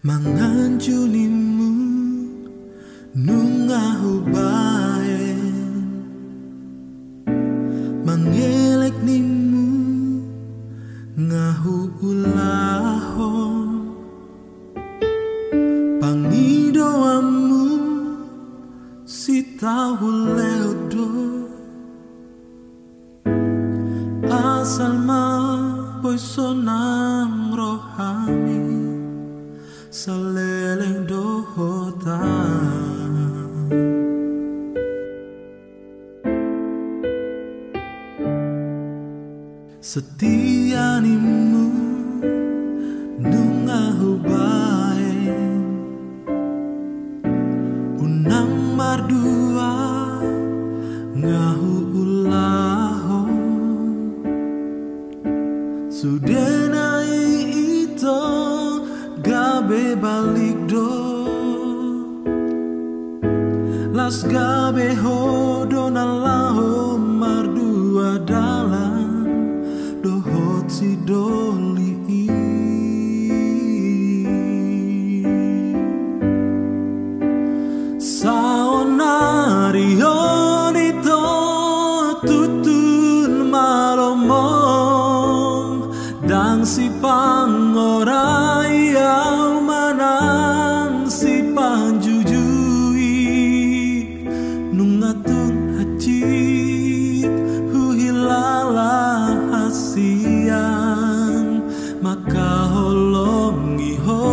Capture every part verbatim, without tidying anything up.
Manganjunimu nungahu baen, mangelek nimu ngahu ulahon, pangidoamu si tahu leodo, asal ma boy sonang rohani saleleng dohota. Setianimu nungahu baen, unang mardua ngahu ulahon, sudenai ito gabe balik do, las gabe hodo nalaho mardua dalam dohot si doli i. Saonari honito tutun malomong, dang si pangorai au manang si panjujui, nungatun hacit huhilala hasian maka holongi ho.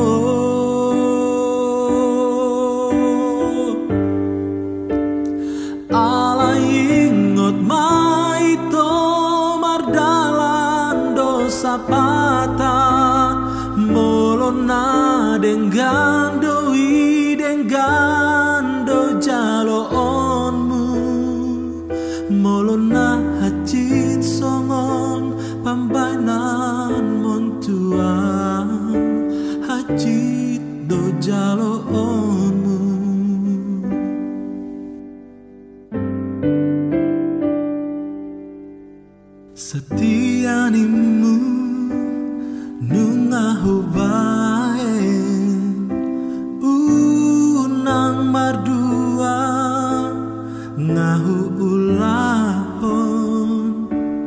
Ala ingot maito mardalan dosa patah, molona dengan doi dengan do jalo onmu, molona hacit songon pambainan montua, hacit do jalo onmu. Setianimu nungahu baen, unang mardua ngahu ulahon,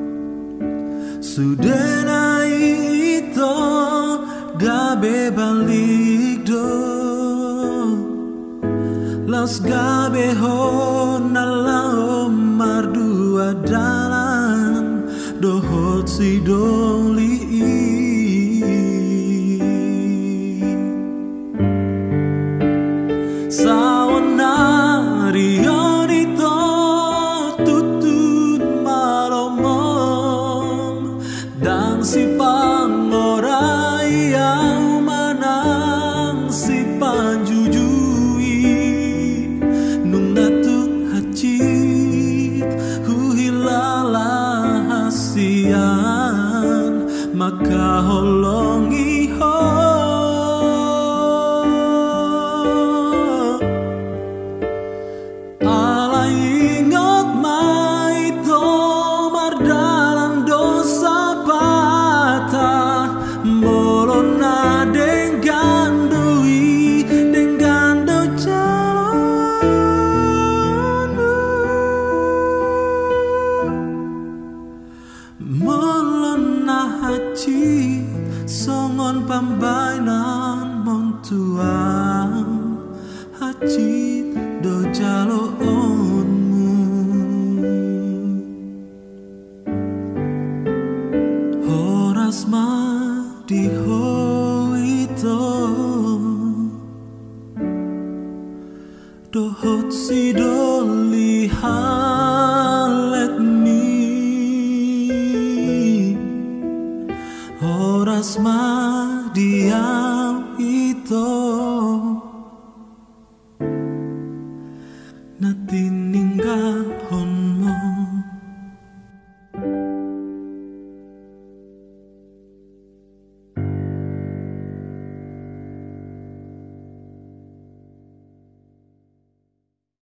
sudenai ito gabe balik do, las gabe hon nalao mardua dalam dohot si doli i. Saonari honito tutun malomong, dang si pangorai au manang si panjujui, nungatuk hacit huhilala hasian maka holongi ho. Ala ingot maito mardalan dosa patah, molona dengan doi dengan do jalanu, molona haci songon pambainan montua, haci do jalo onmu. Horas ma di ho ito dohot si doli halet ni, horas ma diam ito